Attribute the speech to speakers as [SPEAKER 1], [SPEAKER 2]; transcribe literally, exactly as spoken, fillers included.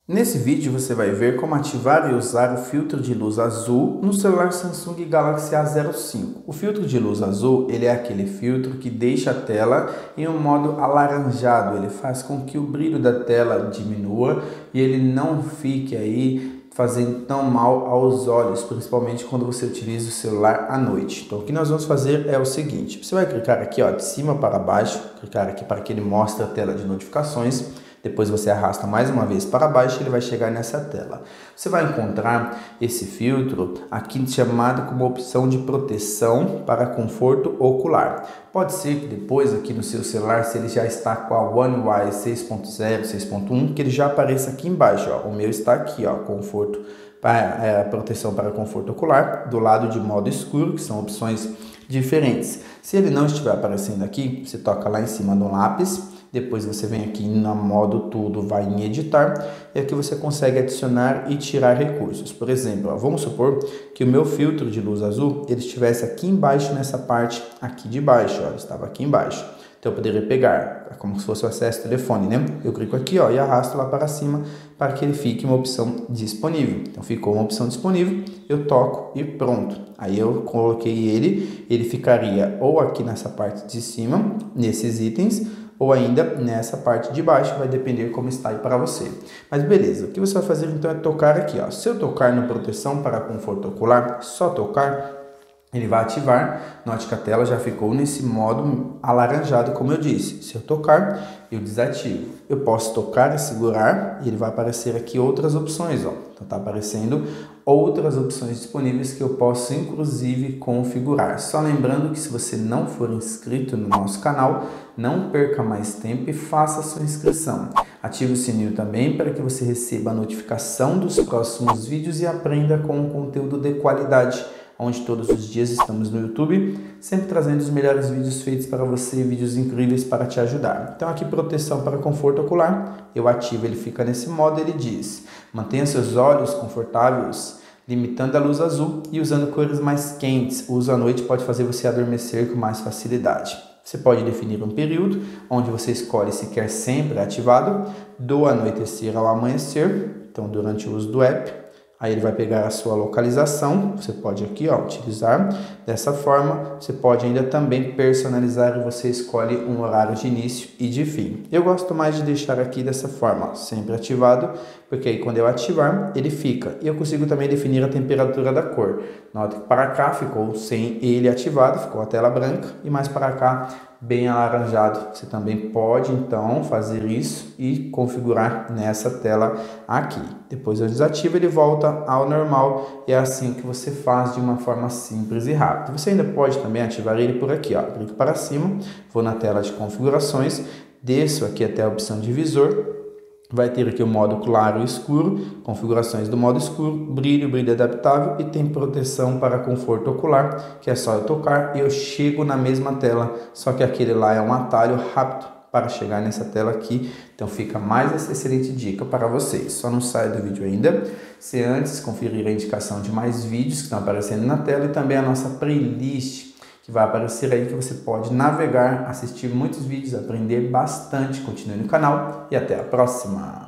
[SPEAKER 1] Nesse vídeo você vai ver como ativar e usar o filtro de luz azul no celular Samsung Galaxy A zero cinco. O filtro de luz azul, ele é aquele filtro que deixa a tela em um modo alaranjado. Ele faz com que o brilho da tela diminua e ele não fique aí fazendo tão mal aos olhos, principalmente quando você utiliza o celular à noite. Então o que nós vamos fazer é o seguinte: você vai clicar aqui, ó, de cima para baixo, clicar aqui para que ele mostre a tela de notificações. Depois você arrasta mais uma vez para baixo e ele vai chegar nessa tela. Você vai encontrar esse filtro aqui chamado como opção de proteção para conforto ocular. Pode ser que depois aqui no seu celular, se ele já está com a One U I seis ponto zero, seis ponto um, que ele já apareça aqui embaixo. Ó. O meu está aqui, ó, conforto para, é, proteção para conforto ocular, do lado de modo escuro, que são opções diferentes. Se ele não estiver aparecendo aqui, você toca lá em cima do lápis. Depois você vem aqui no modo tudo, vai em editar e aqui você consegue adicionar e tirar recursos. Por exemplo, ó, vamos supor que o meu filtro de luz azul ele estivesse aqui embaixo nessa parte aqui de baixo, ó, estava aqui embaixo. Então eu poderia pegar, como se fosse o acesso telefone, né? Eu clico aqui, ó, e arrasto lá para cima para que ele fique uma opção disponível. Então ficou uma opção disponível, eu toco e pronto. Aí eu coloquei ele, ele ficaria ou aqui nessa parte de cima, nesses itens, ou ainda nessa parte de baixo, vai depender como está aí para você. Mas beleza, o que você vai fazer então é tocar aqui, ó. Se eu tocar no proteção para conforto ocular, só tocar, ele vai ativar. Note que a tela já ficou nesse modo alaranjado, como eu disse. Se eu tocar, eu desativo. Eu posso tocar e segurar e ele vai aparecer aqui outras opções, ó. Então tá aparecendo outras opções disponíveis que eu posso inclusive configurar. Só lembrando que se você não for inscrito no nosso canal, não perca mais tempo e faça a sua inscrição. Ative o sininho também para que você receba a notificação dos próximos vídeos e aprenda com um conteúdo de qualidade, onde todos os dias estamos no YouTube, sempre trazendo os melhores vídeos feitos para você, vídeos incríveis para te ajudar. Então aqui proteção para conforto ocular, eu ativo, ele fica nesse modo, ele diz: mantenha seus olhos confortáveis, limitando a luz azul e usando cores mais quentes. O uso à noite pode fazer você adormecer com mais facilidade. Você pode definir um período, onde você escolhe se quer sempre ativado, do anoitecer ao amanhecer, então durante o uso do app. Aí ele vai pegar a sua localização, você pode aqui, ó, utilizar dessa forma. Você pode ainda também personalizar e você escolhe um horário de início e de fim. Eu gosto mais de deixar aqui dessa forma, ó, sempre ativado, porque aí quando eu ativar, ele fica. E eu consigo também definir a temperatura da cor. Nota que para cá ficou sem ele ativado, ficou a tela branca, e mais para cá bem alaranjado. Você também pode então fazer isso e configurar nessa tela aqui. Depois eu desativo, ele volta ao normal e é assim que você faz de uma forma simples e rápida. Você ainda pode também ativar ele por aqui, ó. Clico para cima, vou na tela de configurações, desço aqui até a opção de visor. Vai ter aqui o modo claro e escuro, configurações do modo escuro, brilho, brilho adaptável e tem proteção para conforto ocular, que é só eu tocar e eu chego na mesma tela, só que aquele lá é um atalho rápido para chegar nessa tela aqui. Então fica mais essa excelente dica para vocês. Só não saia do vídeo ainda, se antes conferir a indicação de mais vídeos que estão aparecendo na tela e também a nossa playlist, que vai aparecer aí, que você pode navegar, assistir muitos vídeos, aprender bastante. Continue no canal e até a próxima!